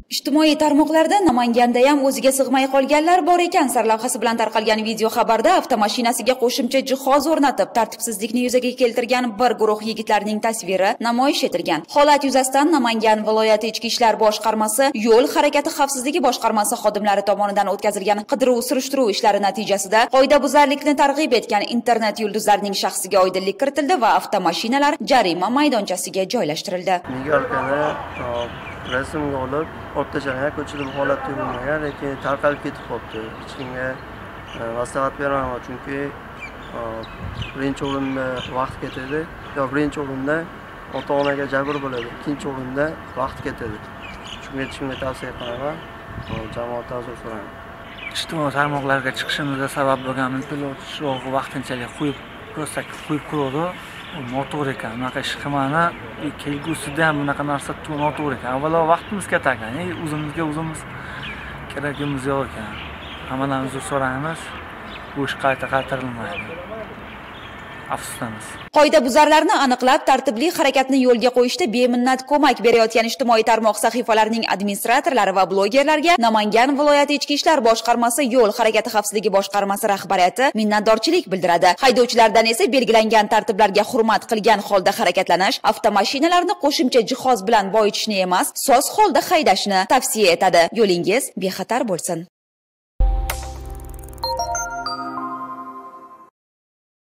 Ijtimoiy tarmoqlarda Namanganda ham o'ziga sig'may qolganlar bor ekan sarlavhasi bilan tarqalgan video xabarda avtomashinasiga qo'shimcha jihoz o'rnatib tartibsizlikni yuzaga keltirgan bir guruh yigitlarning tasviri namoyish etilgan. Holat yuzasidan Namangan viloyati Ichki ishlar boshqarmasi yo'l harakati xavfsizligi boshqarmasi xodimlari tomonidan o'tkazilgan qidiruv-surishtiruv ishlari natijasida qoidabuzarlikni targ'ib etgan internet yulduzlarining shaxsiga oydinlik kiritildi va avtomashinalar jarima maydonchasiga joylashtirildi. Rasmga olib, o'rtachaga ko'chada bu holat bo'lmagan, lekin tarqalib ketib qolibdi. Hech kimga maslahat beraman, chunki birinchi o'rinda vaqt ketadi, yo birinchi o'rinda ota-onaga jabr bo'ladi, ikkinchi o'rinda vaqt ketadi. Shunga hech kimga tavsiya qilaman, jamoatdan uzr so'rayman. Ijtimoiy tarmoqlarga chiqishimizga sabab bo'lgan pilot shuv vaqtinchalik qo'yib ko'rdi. Noto'g'ri ekan. Bunaqa ish qilmani, kelgusida ham bunaqa narsa noto'g'ri ekan. Avvalo vaqtimiz ketarkan, o'zimizga o'zimiz kerakimiz yo'q ekan. Hammadan uzr so'raymiz. Bu ish qaytarilmaydi. Afsuslanamiz. Qoidabuzarlarni aniqlab, tartibli harakatni yo'lga qo'yishda beminnat ko'mak berayotgan ijtimoiy tarmoq sahifalarining administratorlari va blogerlarga Namangan viloyati Ichki ishlar boshqarmasi yo'l harakati xavfsizligi boshqarmasi rahbariyati minnatdorchilik bildiradi. Haydovchilardan esa belgilangan tartiblarga hurmat qilgan holda harakatlanish, avtomashinalarni qo'shimcha jihoz bilan boyitishni emas, soz holda haydashni tavsiya etadi. Yo'lingiz bexatar bo'lsin.